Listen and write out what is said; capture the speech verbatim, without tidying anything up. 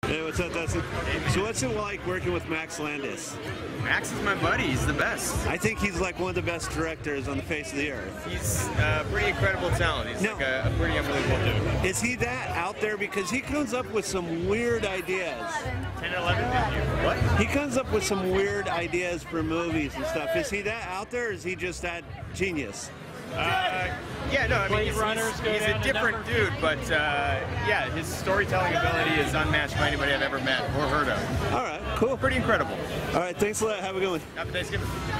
Hey, what's up, Dustin? So what's it like working with Max Landis? Max is my buddy. He's the best. I think he's like one of the best directors on the face of the earth. He's a pretty incredible talent. He's No. like a, a pretty unbelievable dude. Is he that out there? Because he comes up with some weird ideas. ten eleven, did you? What? He comes up with some weird ideas for movies and stuff. Is he that out there, or is he just that genius? Uh, yeah, no, I mean, he's, he's, he's a different dude, but uh, yeah, his storytelling ability is unmatched by anybody I've ever met or heard of. All right, cool. Pretty incredible. All right, thanks a lot. Have a good one. Happy Thanksgiving.